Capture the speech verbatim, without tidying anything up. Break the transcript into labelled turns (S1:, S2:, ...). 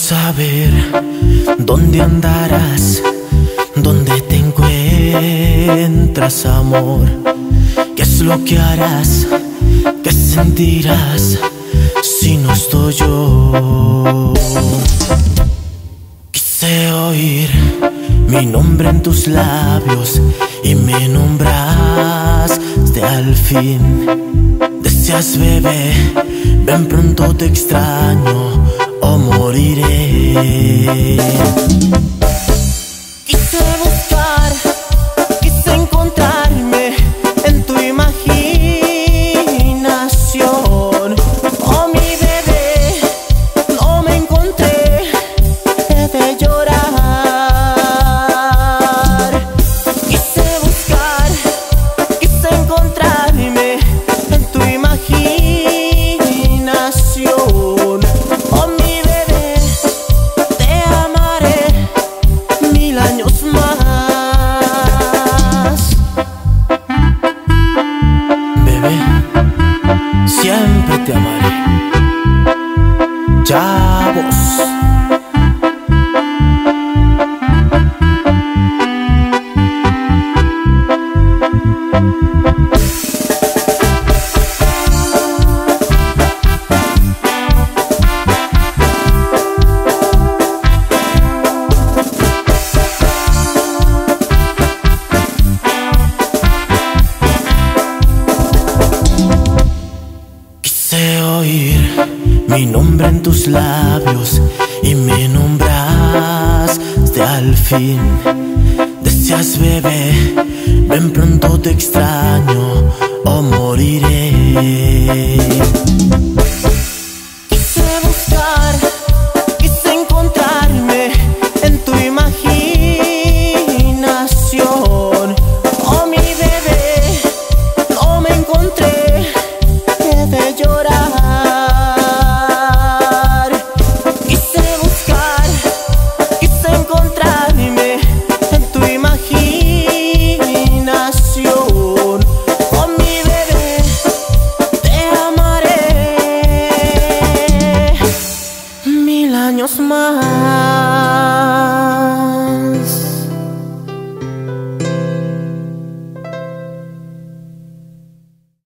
S1: saber dónde andarás, dónde te encuentras, amor. ¿Qué es lo que harás? ¿Qué sentirás si no estoy yo? Quise oír mi nombre en tus labios y me nombraste al fin. Deseas, bebé, ven pronto, te extraño o moriré. Quise buscar, quise encontrarme en tu imaginación. Oh, mi bebé, no me encontré, he de llorar. Quise buscar, quise encontrarme en tu imaginación. Oh, mi bebé, te amaré mil años más. Bebé, siempre te amaré. Chavos. Quise oír mi nombre en tus labios y me nombraste al fin. Deseas, bebé, ven pronto, te extraño o moriré. Quise buscar, quise encontrarme en tu imaginación. Oh, mi bebé, no me encontré, he de llorar. Quise buscar, quise encontrarme en tu imaginación. Oh, mi bebé, te amaré mil años más.